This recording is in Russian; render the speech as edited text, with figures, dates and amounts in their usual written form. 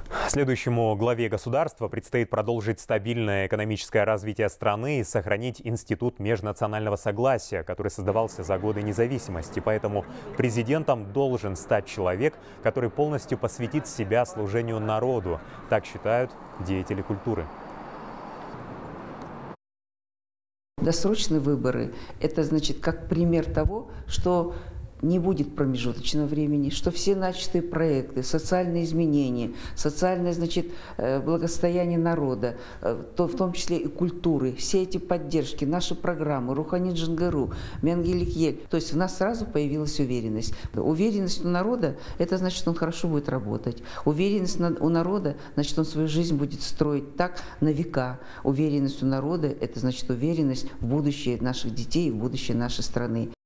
Следующему главе государства предстоит продолжить стабильное экономическое развитие страны и сохранить институт межнационального согласия, который создавался за годы независимости. Поэтому президентом должен стать человек, который полностью посвятит себя служению народу. Так считают деятели культуры. Досрочные выборы – это значит как пример того, что не будет промежуточного времени, что все начатые проекты, социальные изменения, социальное, значит, благосостояние народа, в том числе и культуры, все эти поддержки, наши программы, Рухани Джангару, Менгелик Ель, то есть у нас сразу появилась уверенность. Уверенность у народа – это значит, он хорошо будет работать. Уверенность у народа – значит, он свою жизнь будет строить так на века. Уверенность у народа – это значит уверенность в будущее наших детей, в будущее нашей страны.